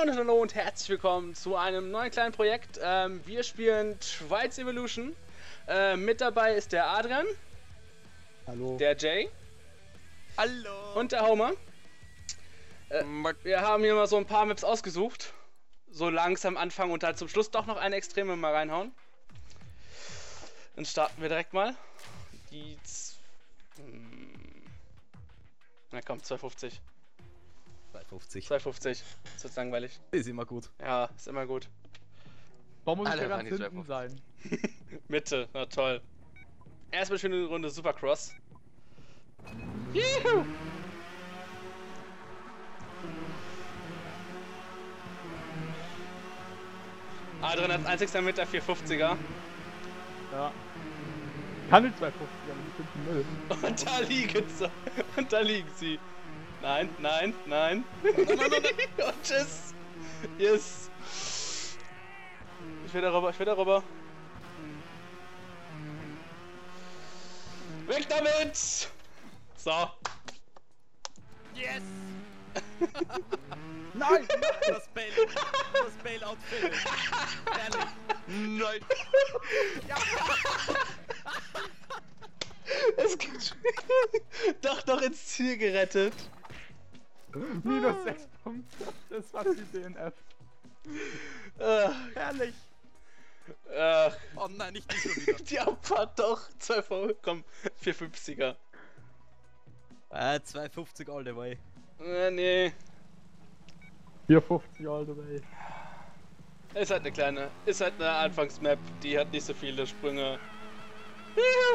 Hallo und herzlich willkommen zu einem neuen kleinen Projekt. Wir spielen Trials Evolution. Mit dabei ist der Adrian. Hallo. Der Jay. Hallo. Und der Homer. Wir haben hier mal so ein paar Maps ausgesucht. So langsam anfangen und halt zum Schluss doch noch eine extreme mal reinhauen. Dann starten wir direkt mal. Die... Na komm, 250. 250. 250. Das wird langweilig. Ist immer gut. Ja, ist immer gut. Warum muss ich Alle ja ganz waren die hinten sein? Mitte, na toll. Erstmal schöne Runde Supercross. Juhu! Adrian hat 1,6 Meter 450er. Ja. Kann die 250, aber die finden Müll. Und da liegen sie. Und da liegen sie. Nein, nein, nein. Und tschüss. Yes. Ich will darüber, ich will darüber. Weg damit! So. Yes! Nein! Das Bailout fehlt. Ehrlich. Nein! Es geht doch ins Ziel gerettet. Minus 6 Punkte. Das war die DNF. Herrlich. Oh nein, nicht schon wieder. Die Abfahrt doch. 2V, komm, 450er. 250 all the way. Nee. 450 all the way. Ist halt eine kleine, ist halt eine Anfangsmap, die hat nicht so viele Sprünge. Juhu.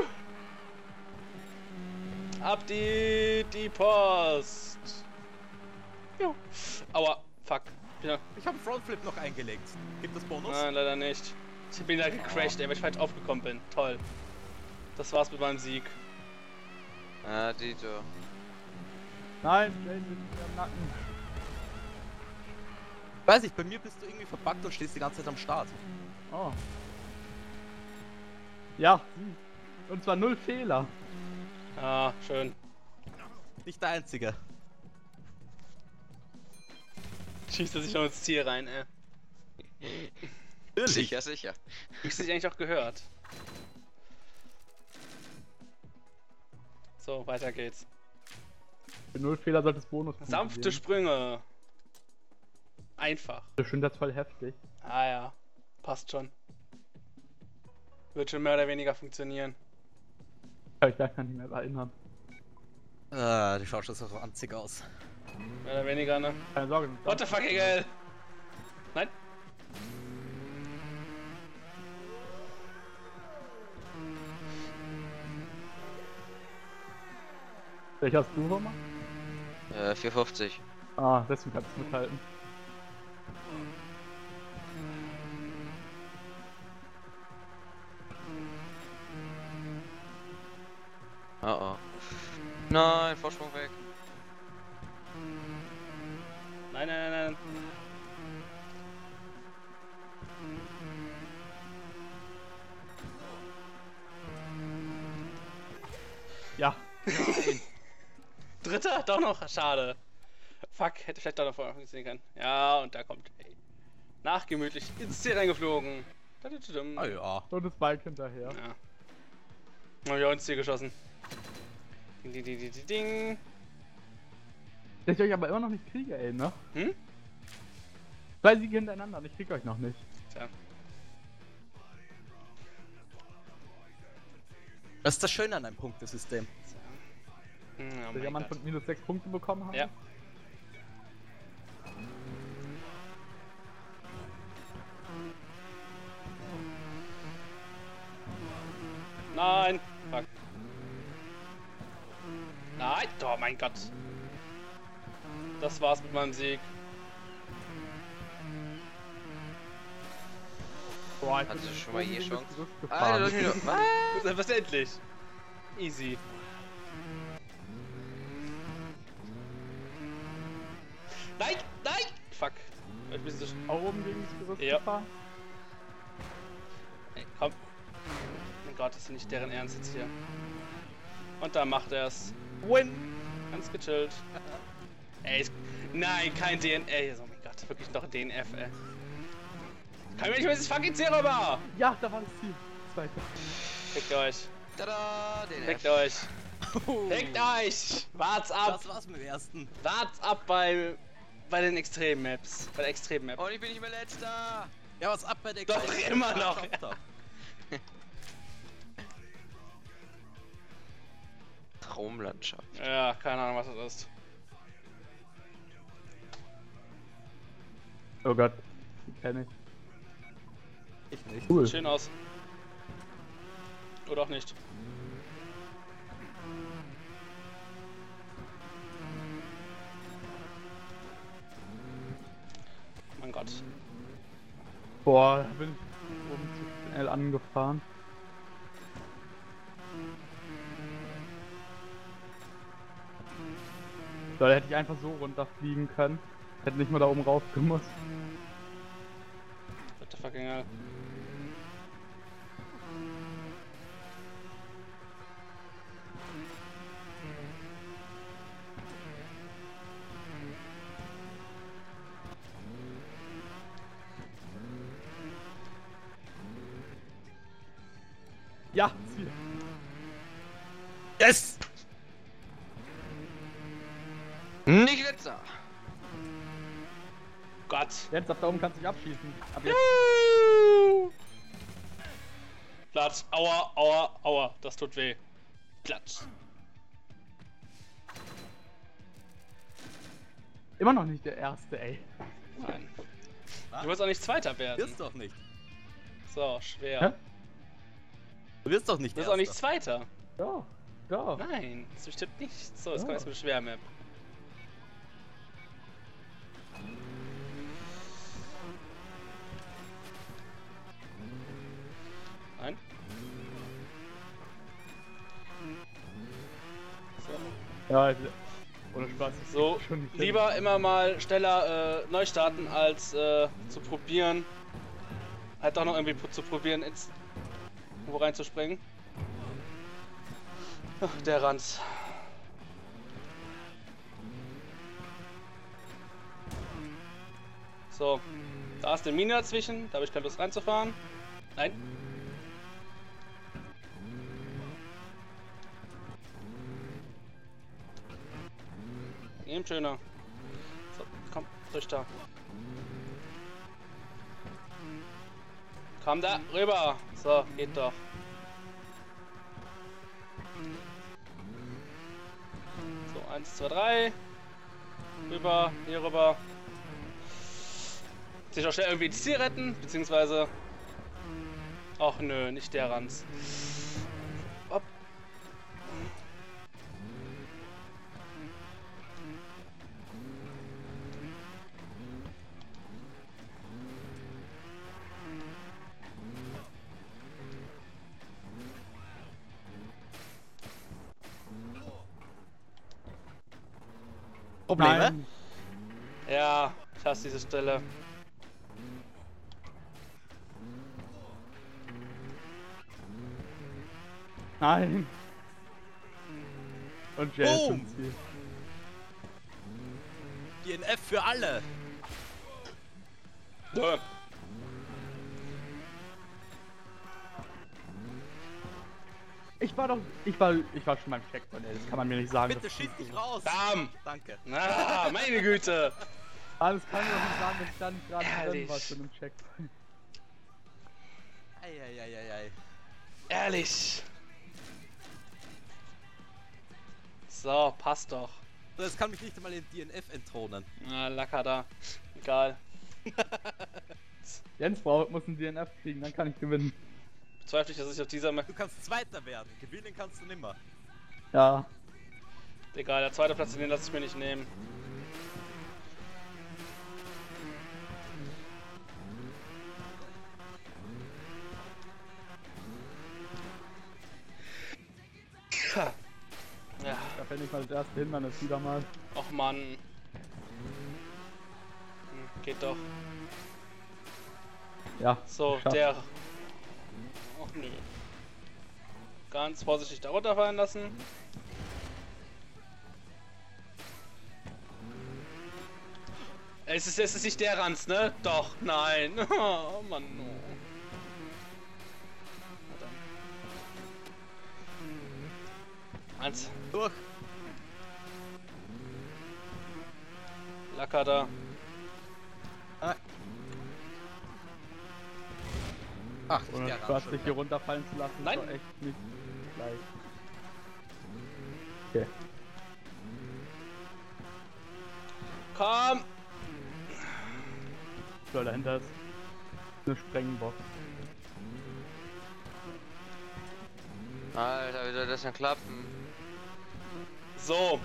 Ab die Post. Jo. Aua, fuck. Ja. Ich habe Frontflip noch eingelegt. Gibt das Bonus? Nein, leider nicht. Ich bin da gecrashed, weil ich falsch aufgekommen bin. Toll. Das war's mit meinem Sieg. Ah, Dito. Nein, Jane ist mir am Nacken. Weiß ich, bei mir bist du irgendwie verpackt und stehst die ganze Zeit am Start. Oh. Ja, und zwar 0 Fehler. Ah, schön. Nicht der Einzige. Schießt er sich noch ins Ziel rein, ey. Sicher, sicher. Ist dich eigentlich auch gehört? So, weiter geht's. Für 0 Fehler sollte es Bonus Sanfte Sprünge. Einfach. Ich finde das voll heftig. Ah ja, passt schon. Wird schon mehr oder weniger funktionieren. Kann ich gleich gar nicht mehr erinnern. Die schaut schon so ranzig aus. Mehr oder weniger, ne? Keine Sorge. What the fuck, egal. Nein? Welcher hast du, Homer? 450. Ah, deswegen kannst du mithalten. Oh oh. Nein, Vorsprung weg. Nein, nein, nein, nein. Ja. Dritter? Doch noch? Schade. Fuck, hätte vielleicht doch noch vorher funktionieren können. Ja, und da kommt. Ey. Nachgemütlich ins Ziel reingeflogen. Ah ja. Und das Bike hinterher. Ja. Hab ich auch ins Ziel geschossen. Ding, ding, ding, ding, ding. Dass ich euch aber immer noch nicht kriege, ey, ne? Hm? 2 Siege hintereinander und ich krieg euch noch nicht. Tja. Das ist das Schöne an einem Punktesystem. Oh Dass mein ich am Gott. Anfang minus 6 Punkte bekommen habe. Ja. Nein! Fuck. Nein! Oh mein Gott! Das war's mit meinem Sieg. Boah, ich Hattest bin du schon mal je irgendwie Chance? ins Gerüst Alter, gefahren. du hast mich noch. Was? Selbstverständlich. Easy. Nein! Nein! Fuck. Ich bin so Auch oben gegen das Gerüst Ja. gefahren? Ey, komm. Mein Gott, das ist nicht deren Ernst jetzt hier. Und da macht er's. Win! Ganz gechillt. Ey, nein, kein DNA. Oh mein Gott. Gott, wirklich noch DNF, ey. Kann mir nicht mehr dieses fucking Ziel rüber! Ja, da war das Ziel. Zweiter. Fickt euch. Tada, den Fickt euch. Fickt euch! Wart's ab! Das war's mit dem ersten. Wart's ab bei den Extrem-Maps. Bei der Extrem-Map. Und ich bin nicht mehr letzter. Ja, was ab bei der Doch, Kleinen, immer die ich noch, geschafft hab. Traumlandschaft. Ja, keine Ahnung, was das ist. Oh Gott. Die kenn ich. Ich nicht. Cool. Schön aus. Oder auch nicht. Mein Gott. Boah, da bin ich oben zu schnell angefahren. So, da hätte ich einfach so runterfliegen können. Hätte nicht mal da oben raufgemusst. What the fucking hell. Ja, Ziel. Yes! Nicht letzter. Gott. Jetzt ab da oben kannst du dich abschießen. Ab jetzt. Platz. Aua, aua, aua. Das tut weh. Platz. Immer noch nicht der erste, ey. Nein. Was? Du wirst auch nicht Zweiter werden. Wirst doch nicht. So, schwer. Hä? Du wirst doch nicht Du wirst auch nicht Erster. Zweiter. Doch, doch. Nein, das bestimmt nicht. So, jetzt kommt Ja. jetzt mit Schwermap. Nein. So. Ja, ohne Spaß. ich So, krieg schon nicht hin. lieber immer mal schneller neu starten, als zu probieren. Halt doch noch irgendwie zu probieren, ins irgendwo reinzuspringen. Ach, der Ranz. So, da ist eine Mine dazwischen, da habe ich keine Lust reinzufahren. Nein. Eben schöner. So, komm, durch da. Komm da rüber. So, geht doch. So, 1, 2, 3. Rüber, hier rüber. Sich auch schnell irgendwie ins Ziel retten, beziehungsweise. Ach nö, nicht der Ranz. Hopp. Probleme? Nein. Ja, ich hasse diese Stelle. Nein. Und Jay ist Boom. im Ziel. DNF für alle. Dö. Ich war schon beim Checkpoint, ey. Das kann man mir nicht sagen. Bitte schieß dich raus. Bam. Danke. Ah, meine Güte. Alles kann mir doch nicht sagen, dass ich da nicht gerade drin Ehrlich. war zu einem Checkpoint. Eieieiei. Ehrlich. So, passt doch. Das kann mich nicht einmal in DNF entthronen. Na, Lacker da. Egal. Jens muss ein DNF kriegen, dann kann ich gewinnen. Bezweifle ich, dass ich auf dieser Map. Du kannst Zweiter werden. Gewinnen kannst du nimmer. Ja. Egal, der zweite Platz, den lasse ich mir nicht nehmen. Ja, Da fände ich mal das erste Hindernis wieder mal. och Mann. Geht doch. Ja. So, geschafft. der. Och nö. Ganz vorsichtig da runterfallen lassen. Es ist nicht der Ranz, ne? Doch, nein. Oh Mann. Oh. Eins. Durch. Lacker da. Ach, Ohne der Spaß, Rand schon sich hier runterfallen zu lassen, Nein. ist doch echt nicht leicht. Okay. Komm! So, dahinter ist eine Sprengbox. Alter, wie soll das denn klappen? So.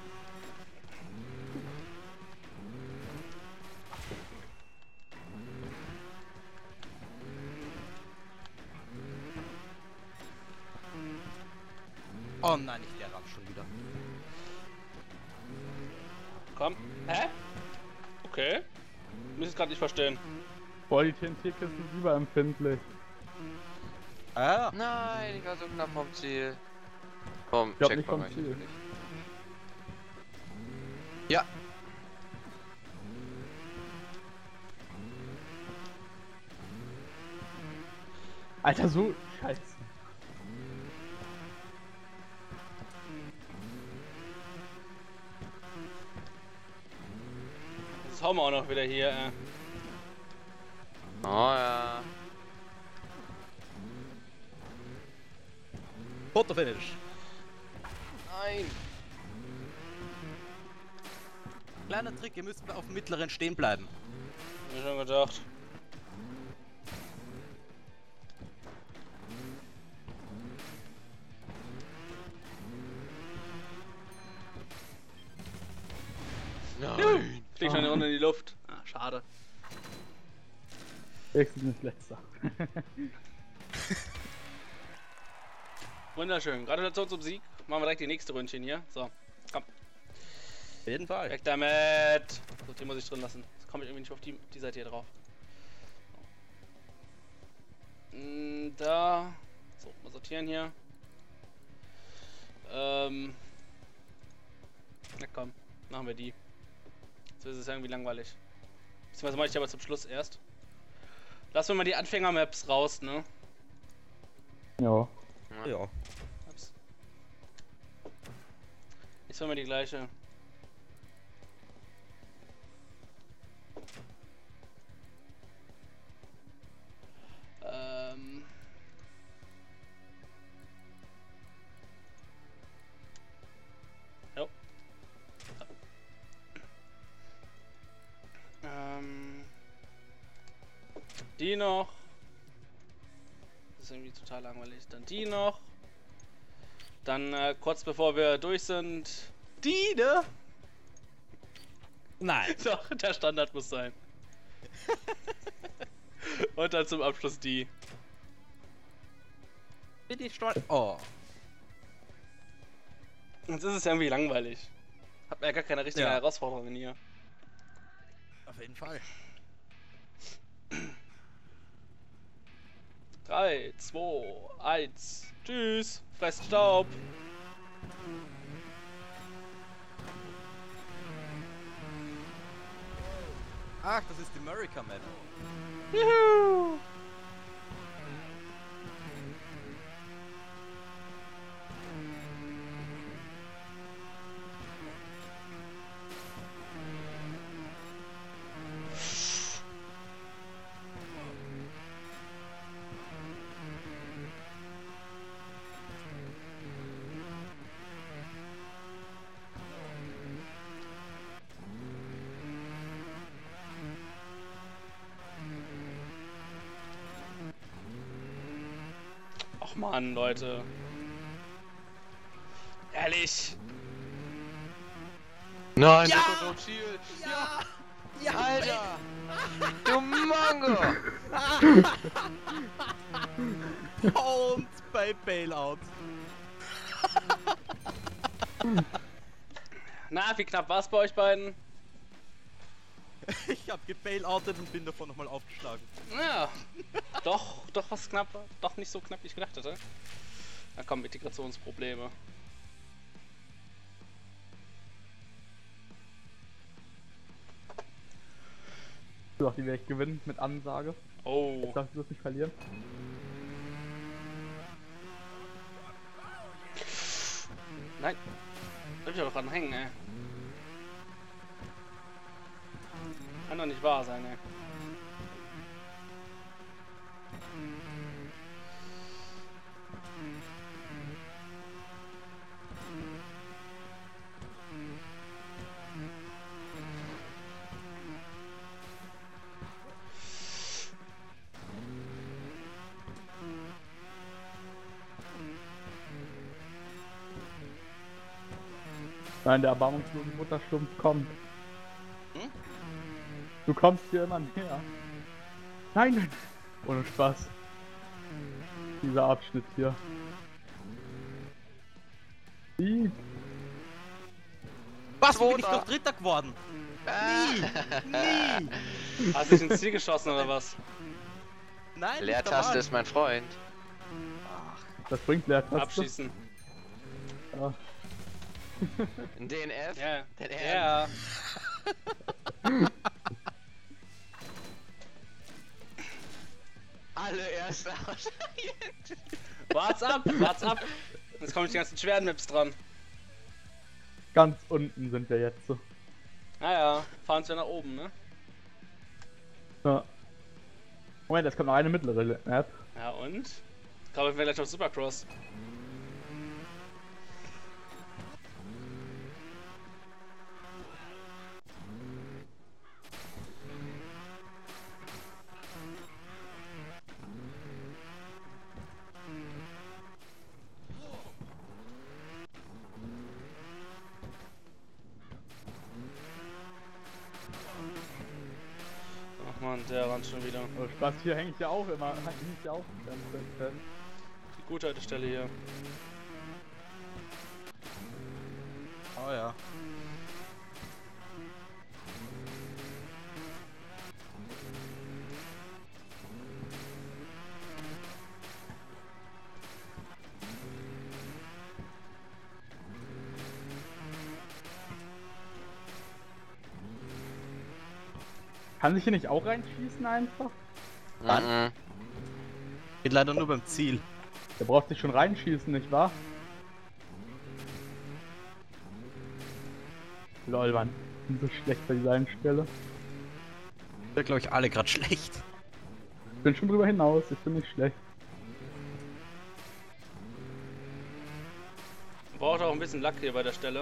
Oh nein, nicht der Rand schon wieder. Komm. Hä? Okay. Muss ich gerade nicht verstehen. Boah, die TNT-Kisten sind überempfindlich. Ah, Nein, ich war so knapp vom Ziel. Vom Ich glaub nicht Checkpoint vom Ziel. eigentlich. ja. Alter, so scheiße. Das hauen wir auch noch wieder hier. Oh ja. Fotofinish. Nein. Kleiner Trick, ihr müsst auf dem mittleren stehen bleiben. Hab ich schon gedacht. Nein. Fliegt schon eine Runde in die Luft. Ah, schade. Wenigstens nicht letzter. Wunderschön. Gratulation zum Sieg. Machen wir direkt die nächste Ründchen hier. So, komm. Auf jeden Fall. Weg damit. So, die muss ich drin lassen. Jetzt komme ich irgendwie nicht auf die Seite hier drauf. Da. So, mal sortieren hier. Na komm, machen wir die. So ist es irgendwie langweilig. Beziehungsweise mache ich die aber zum Schluss erst. Lassen wir mal die Anfänger-Maps raus, ne? Ja. Ja. Ups. Jetzt haben wir die gleiche. Jo. Die noch. Das ist irgendwie total langweilig. Dann die noch. Dann kurz bevor wir durch sind. Die, ne? Nein. Doch, der Standard muss sein. Und dann zum Abschluss die. Bin ich stolz. Oh. Jetzt ist es irgendwie langweilig. Hat mir ja gar keine richtige Ja. Herausforderung hier. Auf jeden Fall. 3, 2, 1. Tschüss. Fresst Staub. Ach, das ist die America Map. Juhu. Ach man, Leute. Ehrlich. Nein, Ja! das ist doch Ziel. Ja! Ja! Alter! Du Mongo! Und bei Bailout. Na, wie knapp war es bei euch beiden? Ich hab gebailoutet und bin davon nochmal aufgeschlagen. Ja. Doch was knapp. Doch nicht so knapp, wie ich gedacht hätte. Da kommen Integrationsprobleme. Doch, die werde ich gewinnen mit Ansage. Oh. Jetzt darfst du das nicht verlieren. Nein. Bleib ich doch dran hängen, ey. Kann doch nicht wahr sein, ey. Nein, der erbarmungslose Mutterstumpf kommt. Hm? Du kommst hier immer näher. Nein, nein. Ohne Spaß. Dieser Abschnitt hier. Sieg. Was? Wie bin ich Zweiter. doch Dritter geworden? Nie! Hast du dich ins Ziel geschossen oder was? Nein, nicht Leertaste normal. ist mein Freund. Das bringt Leertaste. Abschießen. Ja. DNF? Ja. Den Ja. Allererster aus. Wart's ab, wart's ab. Jetzt kommen die ganzen schweren Maps dran. Ganz unten sind wir jetzt so. Naja, fahren wir nach oben, ne? Ja. Moment, es kommt noch eine mittlere Map. Ja und? Kaufen wir gleich auf Supercross. Ach man, der ran schon wieder. Oh, Spaß, hier hänge ich ja auch immer. Häng ich ja auch die ganze Zeit fest. Die gute alte Stelle hier. Oh ja. Kann sich hier nicht auch reinschießen einfach? Mhm. Geht leider nur beim Ziel. Der braucht sich schon reinschießen, nicht wahr? Lol, Mann. Ich bin so schlecht bei dieser Einstelle. Wir glaube ich alle gerade schlecht. Ich bin schon drüber hinaus, ich bin nicht schlecht. Braucht auch ein bisschen Lack hier bei der Stelle.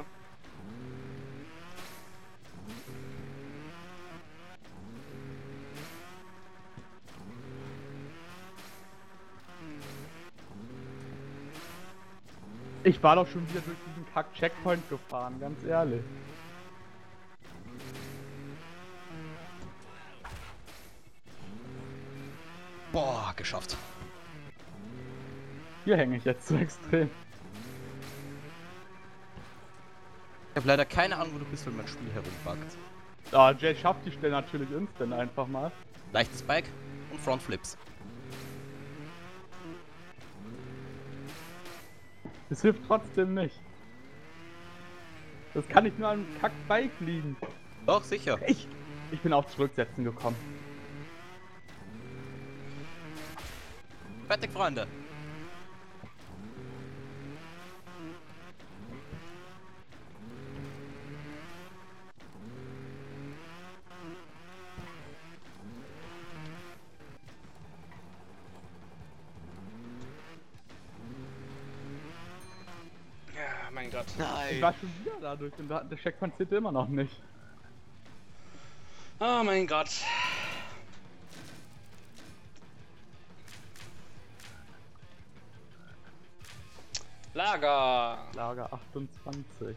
Ich war doch schon wieder durch diesen Kack-Checkpoint gefahren, ganz ehrlich. Boah, geschafft. Hier hänge ich jetzt so extrem. Ich habe leider keine Ahnung, wo du bist, wenn mein Spiel herumbackt. Ah, Jay schafft die Stelle natürlich instant einfach mal. Leichtes Bike und Frontflips. Das hilft trotzdem nicht. Das kann nicht nur an einem Kack-Bike liegen. Doch, sicher. Ich bin auf Zurücksetzen gekommen. Fertig, Freunde. Ja, mein Gott. Ich Nein. war schon wieder dadurch und der Checkpoint zählte immer noch nicht. Oh mein Gott. Lager. Lager 28.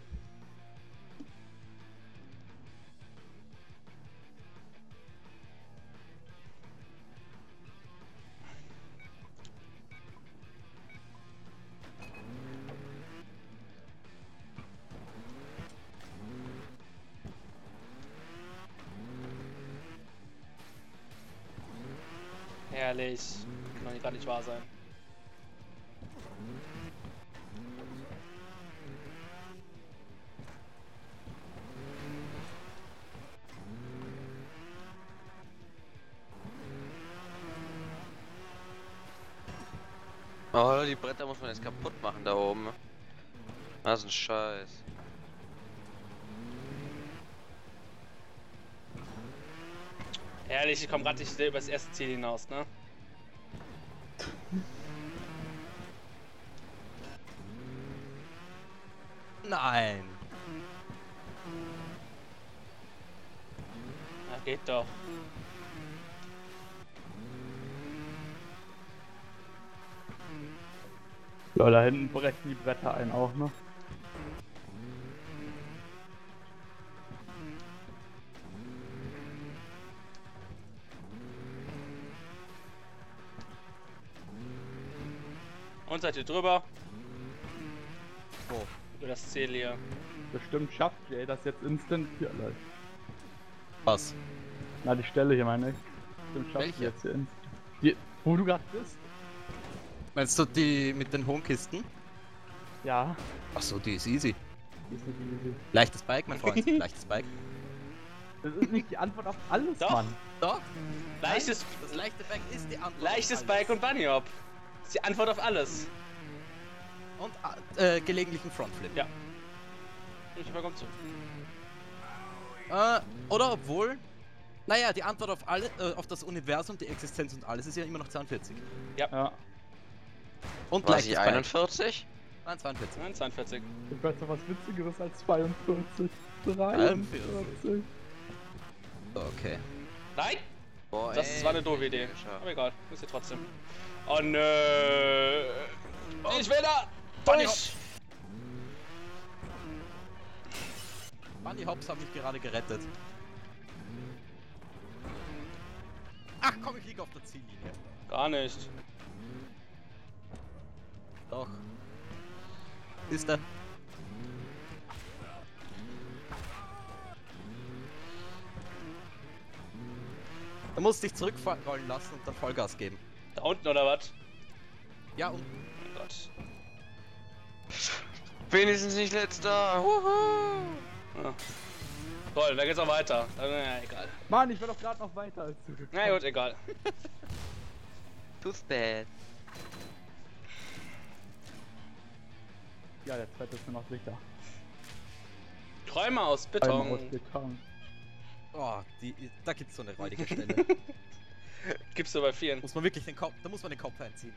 Herrlich. Kann doch gar nicht wahr sein. Oh, die Bretter muss man jetzt kaputt machen da oben. Das ist ein Scheiß. Ehrlich, ich komme gerade nicht über das erste Ziel hinaus, ne? Nein. Na, geht doch. Lol, da hinten brechen die Bretter ein auch, ne? Und seid ihr drüber? Wo? Über das Ziel hier. Bestimmt schafft Jay das jetzt instant hier, Leute. Was? Na, die Stelle hier meine ich. Bestimmt schafft Welche? sie jetzt hier instant. Die, wo du gerade bist? Meinst du die mit den hohen Kisten? Ja. Achso, die ist easy. Die ist nicht easy. Leichtes Bike, mein Freund. Leichtes Bike. Das ist nicht die Antwort auf alles, Doch. Mann. Doch. Leichtes, Das leichte Bike ist die Antwort. leichtes auf Bike alles. und Bunny Hop. Das ist die Antwort auf alles. Und gelegentlichen Frontflip. Ja. Ich überkomme zu. Oder obwohl. Naja, die Antwort auf alle, auf das Universum, die Existenz und alles ist ja immer noch 42. Ja. Und War leichtes sie Bike. 41? Nein, 42. Nein, 42. Ich weiß noch was Witzigeres als 42. 43. Okay. Nein! Boah, Das ey, war eine doofe Idee. geschafft. Aber egal, ist ihr trotzdem. Oh nö! Ich will da! Bunny Durch! Bunny Hops haben mich gerade gerettet. Ach komm, ich liege auf der Ziellinie. Gar nicht. Doch. Ist er. Du musst dich zurückrollen lassen und dann Vollgas geben. Da unten oder was? Ja, und Oh mein Gott. Wenigstens nicht letzter. Wuhu. Ah. Toll, da geht's auch weiter. Ja, egal. Mann, ich war doch gerade noch weiter als du. Na gut, egal. Too bad. Ja, der zweite ist nur noch sicher. Träume aus Einmal aus Beton. Beton. oh, da gibt's so eine räudige Stelle. Gibt's du bei vielen. Muss man wirklich den Kopf, da muss man den Kopf einziehen.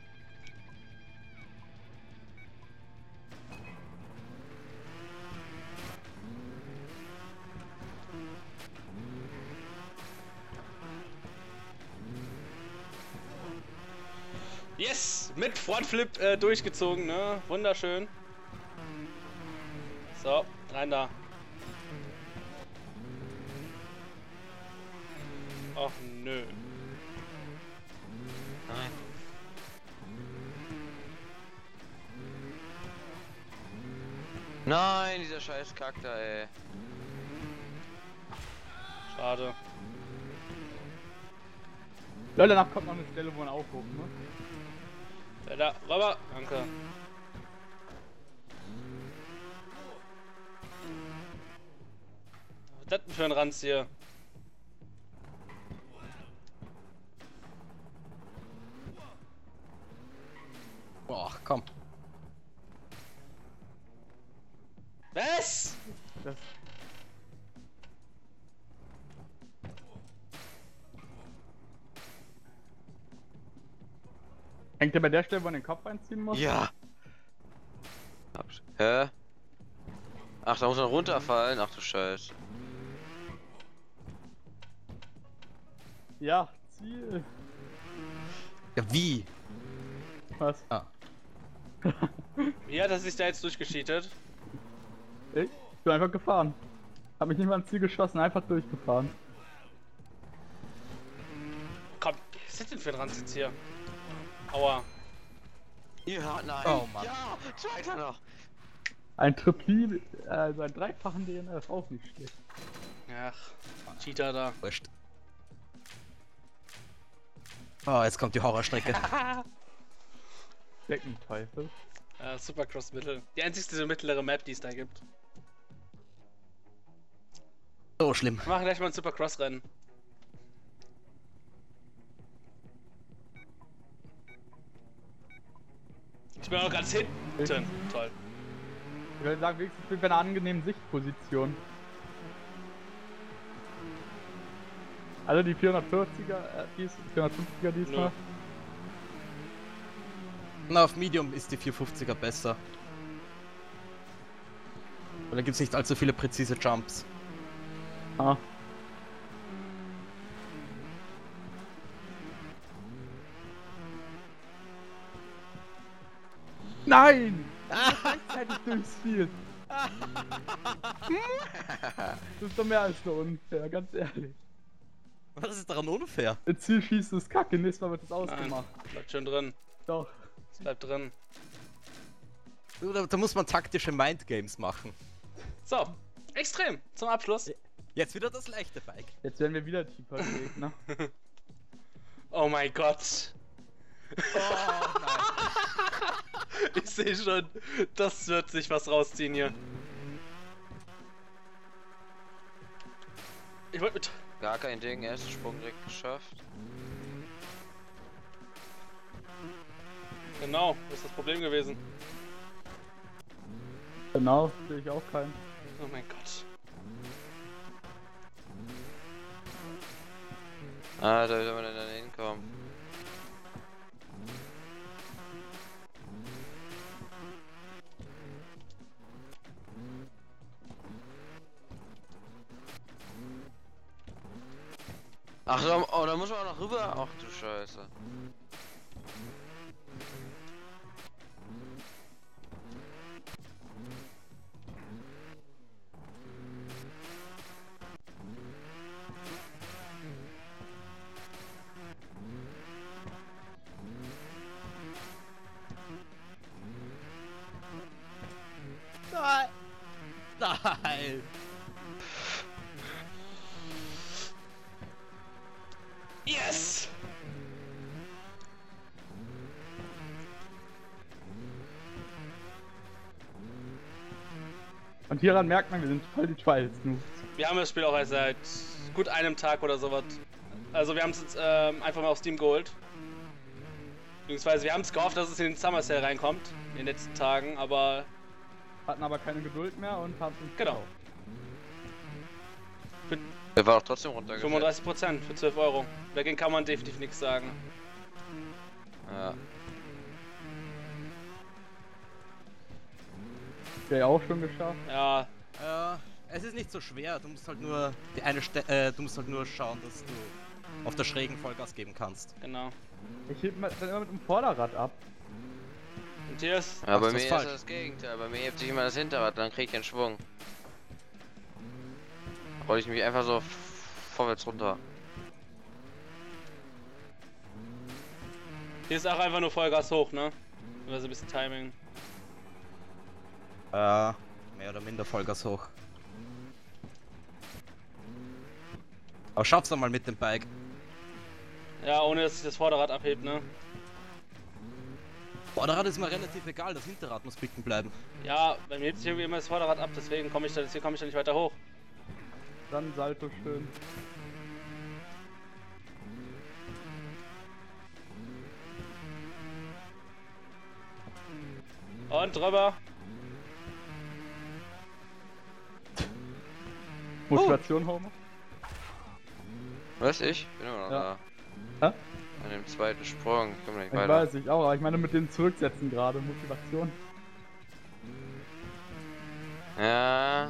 Yes! Mit Frontflip durchgezogen, ne? Wunderschön. So, rein da. Och nö. Nein. Nein, dieser scheiß Kack da, ey. Schade. Ja, danach kommt noch eine Stelle, wo man aufhobt, ne? Da, rüber. Danke. Was ist das denn für ein Ranz hier? Boah, komm. Was? Das hängt der bei der Stelle, wo man den Kopf einziehen muss? Ja. Hä? Ach, da muss man runterfallen. Ach du Scheiß. Ja, Ziel. Ja, wie? Was? Ah. Wie hat er sich da jetzt durchgescheatet? Ich bin einfach gefahren. Hab mich nicht mal ans Ziel geschossen, einfach durchgefahren. Komm, was ist das denn für ein Ranz jetzt hier? Aua. Ja, nein. Oh Mann. Ja, zweiter noch. Ein Tripli, also ein dreifachen DNF, auch nicht schlecht. Ach, Cheater da. Wurscht. Oh, jetzt kommt die Horrorstrecke. Deckenteufel. Supercross Mittel. Die einzigste mittlere Map, die es da gibt. So schlimm. Wir machen gleich mal ein Supercross-Rennen. Ich bin auch ganz hinten. Toll. Ich würde sagen, wenigstens sind wir in einer angenehmen Sichtposition. Also die 440er, 450er diesmal. Nö. Na, auf Medium ist die 450er besser. Weil da gibt es nicht allzu viele präzise Jumps. Ah. Nein! Gleichzeitig durchs Ziel. Das ist doch mehr als nur unfair, ganz ehrlich. Was ist daran unfair? Ein Ziel schießt ist kacke, nächstes Mal wird es Nein, ausgemacht. bleibt schön drin. Doch. Es bleibt drin. Da muss man taktische Mindgames machen. So, extrem. Zum Abschluss. Jetzt wieder das leichte Bike. Jetzt werden wir wieder tiefer Gegner. Oh mein Gott. Oh nein. Ich sehe schon, das wird sich was rausziehen hier. Ich wollte mit... Gar kein Ding, ersten Sprung direkt geschafft. Genau, das ist das Problem gewesen. Genau, sehe ich auch keinen. Oh mein Gott. Ah, da will man dann hinkommen. Ach, da muss man auch noch rüber. Ach du Scheiße. Nein! Nein! Yes! Und hieran merkt man, wir sind voll die Trials-Noobs. Wir haben das Spiel auch erst seit gut einem Tag oder sowas. Also wir haben es jetzt einfach mal auf Steam geholt. Beziehungsweise wir haben es gehofft, dass es in den Summer Sale reinkommt. In den letzten Tagen, aber... Hatten aber keine Geduld mehr und haben uns Genau. Der war auch trotzdem runtergesetzt. 35% für 12 Euro. Dagegen kann man definitiv nichts sagen. Ja. Der ja auch schon geschafft. Ja, Es ist nicht so schwer, du musst halt nur du musst halt nur schauen, dass du auf der schrägen Vollgas geben kannst. genau. Ich heb dann immer mit dem Vorderrad ab. Und hier ist... Ja, bei das mir ist ist falsch. das Gegenteil. Bei mir hebt sich immer das Hinterrad, dann krieg ich einen Schwung. Roll ich mich einfach so vorwärts runter. Hier ist auch einfach nur Vollgas hoch, ne? Also ein bisschen Timing. Mehr oder minder Vollgas hoch. Aber schaff's doch mal mit dem Bike. Ja, ohne dass sich das Vorderrad abhebt, ne? Vorderrad ist mir relativ egal, das Hinterrad muss bicken bleiben. Ja, bei mir hebt sich irgendwie immer das Vorderrad ab, deswegen komme ich da nicht weiter hoch. Dann Salto schön. Und drüber. Motivation, Homer? Was, ich? Bin immer noch Ja. da. Hä? An dem zweiten Sprung. Ich komm nicht Ich weiter. weiß, ich auch, aber ich meine mit dem Zurücksetzen gerade. Motivation. Ja.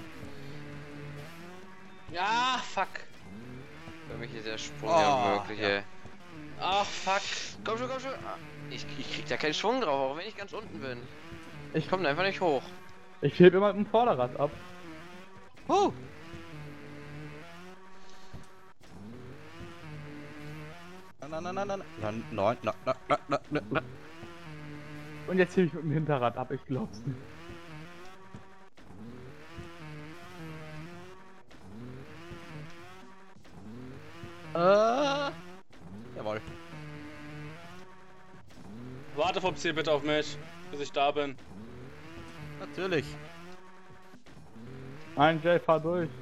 Ja, fuck. Für mich ist der Sprung Oh, ja unmöglich, ja. ey. Ach, fuck. Komm schon, komm schon. Ah, Ich krieg da keinen Schwung drauf, auch wenn ich ganz unten bin. Ich- Ich komm da einfach nicht hoch. Ich heb immer mit dem Vorderrad ab. Nein. Und jetzt heb ich mit dem Hinterrad ab, ich glaub's nicht. Jawohl. Warte vom Ziel bitte auf mich, bis ich da bin. Natürlich. Nein, Jay, fahr durch.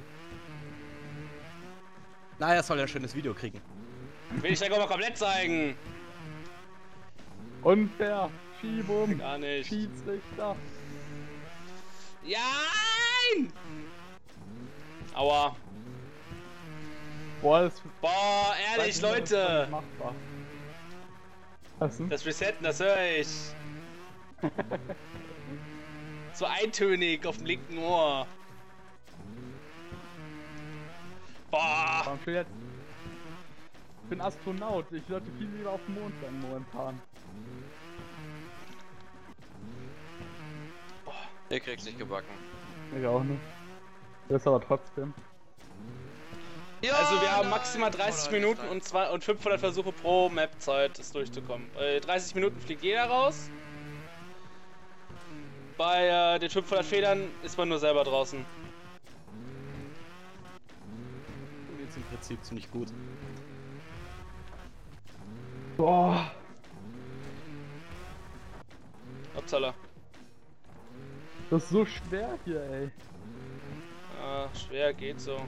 Na, er soll ja ein schönes Video kriegen. Will ich gleich auch mal komplett zeigen. Unfair. Schiebung. Gar nicht. Schiedsrichter. Nein! Aua. Boah, das Boah, ehrlich, Leute. Machbar. Was denn? Das Resetten, das höre ich. So eintönig auf dem linken Ohr. Boah. Warum steht jetzt? Ich bin Astronaut. Ich sollte viel lieber auf dem Mond sein momentan. Ihr kriegt's nicht gebacken. Ich auch nicht. Das aber trotzdem. Ja, Also wir haben nein, maximal 30 voll Minuten alles und 500 Versuche pro Map-Zeit, das durchzukommen. 30 Minuten fliegt jeder raus. Bei den 500 Federn ist man nur selber draußen. Jetzt im Prinzip ziemlich gut. Boah. Upsala. Das ist so schwer hier, ey. Ah, schwer geht so.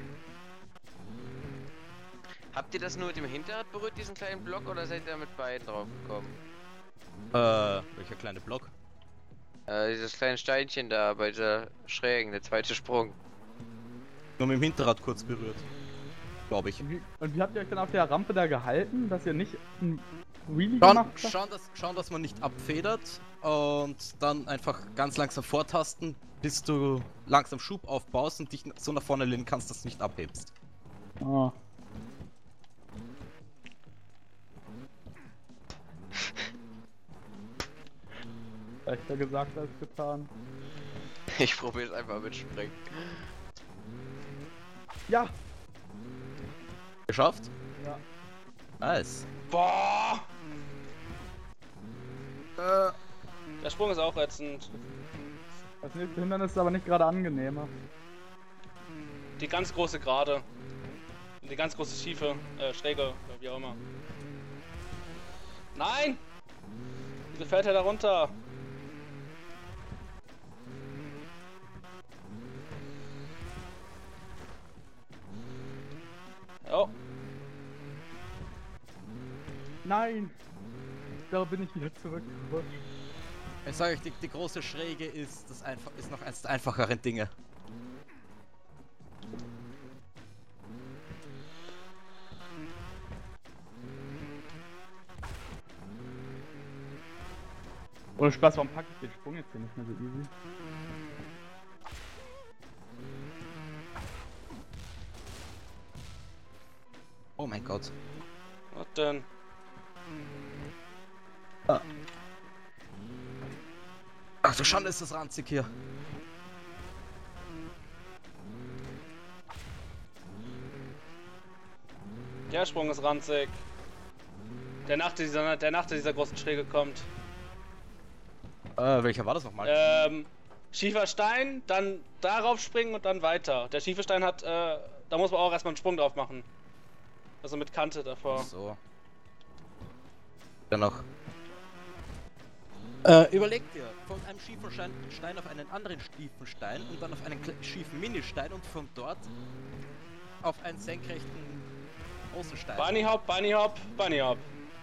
Habt ihr das nur mit dem Hinterrad berührt, diesen kleinen Block, oder seid ihr mit beiden drauf gekommen? Welcher kleine Block? Dieses kleine Steinchen da bei der Schrägen, der zweite Sprung. Nur mit dem Hinterrad kurz berührt. Glaube ich. Und wie habt ihr euch dann auf der Rampe da gehalten, dass ihr nicht ein Wheelie gemacht habt? Schauen, dass man nicht abfedert und dann einfach ganz langsam vortasten, bis du langsam Schub aufbaust und dich so nach vorne lehnen kannst, dass du nicht abhebst. Ah. Leichter gesagt als getan. Ich probiere es einfach mit Springen. Ja! Geschafft? Ja. Nice. Boah! Der Sprung ist auch ätzend. Das nächste Hindernis ist aber nicht gerade angenehmer. Die ganz große Gerade. Die ganz große Schiefe, Schräge, oder wie auch immer. Nein! Wieso fällt er da runter? Oh, Nein! Da bin ich wieder zurückgerutscht. Ich sage euch, die große Schräge ist noch eines der einfacheren Dinge. Ohne Spaß, warum packe ich den Sprung jetzt hier nicht mehr so easy? Oh mein Gott. was denn? Ach du Schande, ist das ranzig hier. Der Sprung ist ranzig. Der nach dieser großen Schräge kommt. Welcher war das nochmal? Schiefer Stein, dann darauf springen und dann weiter. Der schiefe Stein hat, da muss man auch erstmal einen Sprung drauf machen. Also mit Kante davor. So. Dann noch. Überleg dir, von einem schiefen Stein auf einen anderen schiefen Stein und dann auf einen schiefen Ministein und von dort auf einen senkrechten großen Stein. Bunny Hop, Bunny Hop, Bunny Hop.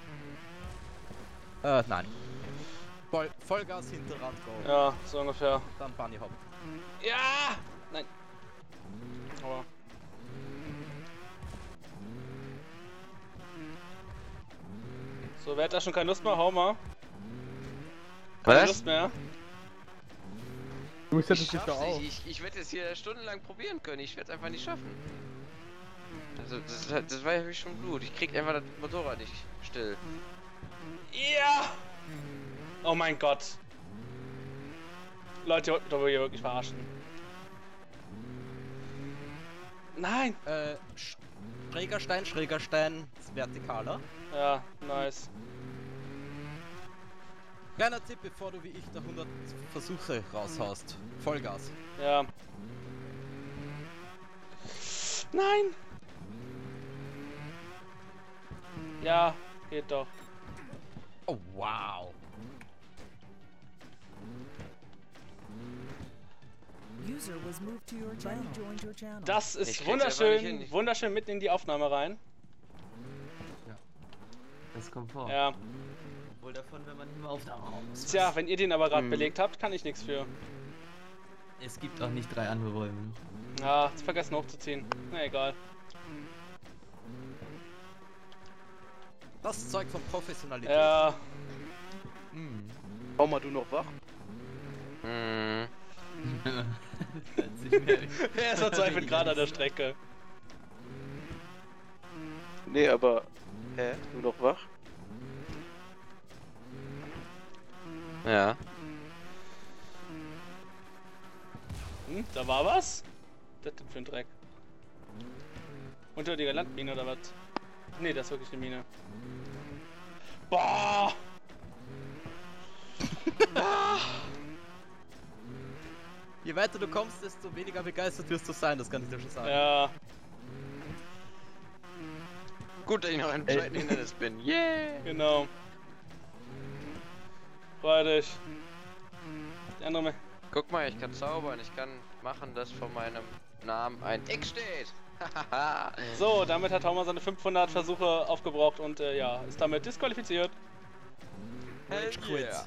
Nein. Vollgas Hinterrad, go. Ja, so ungefähr. Dann Bunny Hop. Ja! Nein. Aber. So, wer hat da schon keine Lust mehr? Hau mal. Keine Was? Lust mehr. Du Ich hättest dich schaff's da auch. nicht. Ich werde es hier stundenlang probieren können. Ich werde es einfach nicht schaffen. Also, das war ja wirklich schon Blut. Ich krieg einfach das Motorrad nicht still. Ja! Oh mein Gott. Leute, ihr wollt mich doch hier wirklich verarschen. Nein! Schräger Stein, ist vertikaler. Ja, nice. Kleiner Tipp, bevor du wie ich da 100 Versuche raushaust. Vollgas. Ja. Nein! Ja, geht doch. Oh, wow. User was moved to your channel. Joined your channel. Das Ich ist krieg's einfach nicht wunderschön, hin. wunderschön mitten in die Aufnahme rein. Das kommt vor. Ja. wohl davon, wenn man immer auf der Haus. Tja, wenn ihr den aber gerade belegt habt, kann ich nichts für. Es gibt auch nicht 3 andere Räume. Ja, vergessen hochzuziehen. Na egal. Das Zeug von Professionalität. Ja, Bau mal du noch wach? Hm. Hört sich mehr wie- er ist verzweifelt gerade an der Strecke. Nee, aber. Hä? Du noch wach? Ja. Da war was? Was ist das für ein Dreck? Unterirdische Landmine oder was? Nee, das ist wirklich eine Mine. Boah! Je weiter du kommst, desto weniger begeistert wirst du sein, das kann ich dir schon sagen. Ja, Gut, dass ich noch im zweiten Hindernis bin. Yeah! genau. Freu dich. Die andere Me Guck mal, ich kann zaubern. Ich kann machen, dass vor meinem Namen ein X steht. Hahaha. So, damit hat Homer seine 500 Versuche aufgebraucht und ja, ist damit disqualifiziert. Rage quit. Yeah.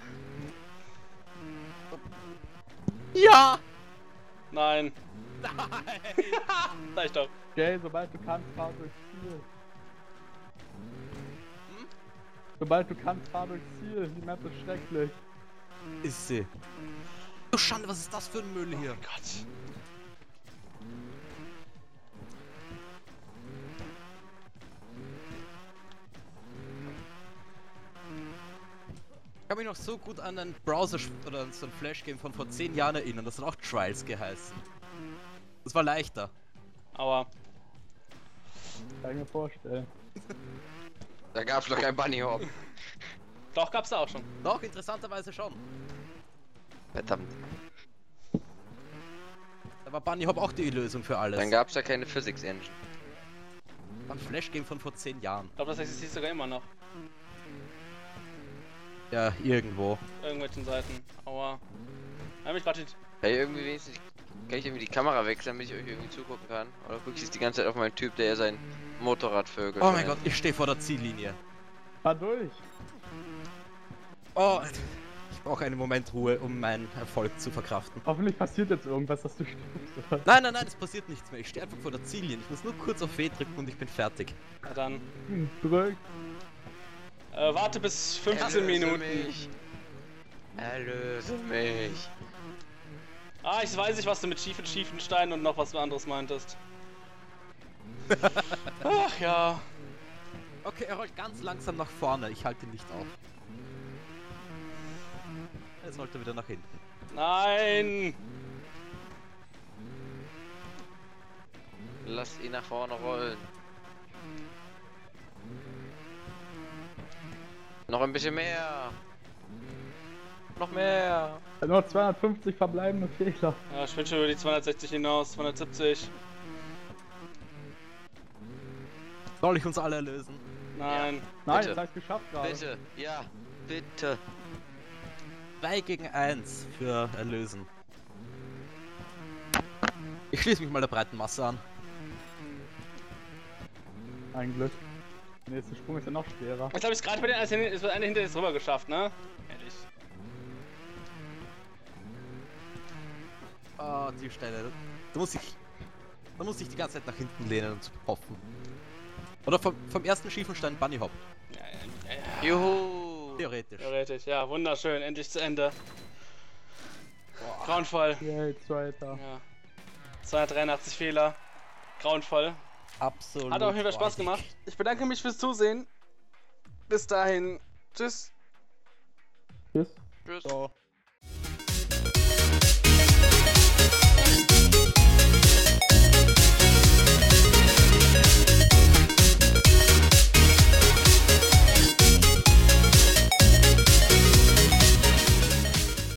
Ja! Nein. Nein! Sag ich doch. Jay, sobald du kannst, fahr durchs Ziel. Sobald du kannst, fahr durchs Ziel. Die Map ist schrecklich. Ist sie. Oh Schande, was ist das für ein Müll hier? Gott. Ich kann mich noch so gut an einen Browser oder so ein Flash-Game von vor 10 Jahren erinnern. Das hat auch Trials geheißen. Das war leichter. Aua. Kann ich mir vorstellen. Da gab's doch kein Bunny Hop. Doch, gab's da auch schon. Doch, interessanterweise schon. Verdammt. Da war Bunny Hop auch die Lösung für alles. Dann gab's ja keine Physics Engine. Ein Flash-Game von vor 10 Jahren. Ich glaube, das existiert sogar immer noch. Ja, irgendwo. Irgendwelchen Seiten. Aua. Hab mich gerade. Hey, irgendwie wenigstens kann ich irgendwie die Kamera wechseln, damit ich euch irgendwie zugucken kann. Oder guck ich jetzt die ganze Zeit auf meinen Typ, der ja sein Motorrad vögelt. Oh mein Gott, ich stehe vor der Ziellinie. Fahr durch. Oh, ich brauche einen Moment Ruhe, um meinen Erfolg zu verkraften. Hoffentlich passiert jetzt irgendwas, dass du stirbst. Oder? Nein, nein, nein, es passiert nichts mehr. Ich stehe einfach vor der Ziellinie. Ich muss nur kurz auf W drücken und ich bin fertig. Na dann. Drück. Warte bis 15 Minuten. Mich. Erlöse mich. Ah, ich weiß nicht, was du mit schiefen Steinen und noch was anderes meintest. Ach ja. Okay, er rollt ganz langsam nach vorne. Ich halte ihn nicht auf. Er sollte wieder nach hinten. Nein. Lass ihn nach vorne rollen. Noch ein bisschen mehr. Noch mehr. Nur 250 verbleibende Fehler. Ja, ich bin schon über die 260 hinaus. 270. Soll ich uns alle erlösen? Nein. Nein, Bitte. das heißt geschafft gerade. Bitte. Ja. Bitte. 2 gegen 1 für Erlösen. Ich schließe mich mal der breiten Masse an. Ein Glück. Der nächste Sprung ist ja noch schwerer. Jetzt habe ich es gerade bei den eine Hindernis rüber geschafft, ne? Ehrlich. Oh, die Stelle. Da muss ich die ganze Zeit nach hinten lehnen und hoffen. Oder vom ersten schiefen Stein Bunny Hop. Ja. Juhu. Theoretisch. Theoretisch, ja, wunderschön. Endlich zu Ende. Grauenvoll. Yay, zweiter. Ja. 283 Fehler. Grauenvoll. Absolut. Hat auf jeden Fall Spaß freudig. gemacht. Ich bedanke mich fürs Zusehen. Bis dahin. Tschüss. Tschüss. Tschüss. So.